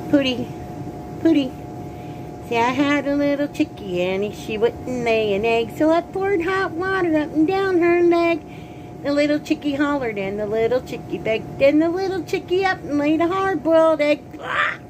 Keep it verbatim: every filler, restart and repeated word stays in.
Pootie, Pootie. See, I had a little chickie and she wouldn't lay an egg, so I poured hot water up and down her leg. The little chickie hollered and the little chickie begged, and the little chickie up and laid a hard-boiled egg. Ah!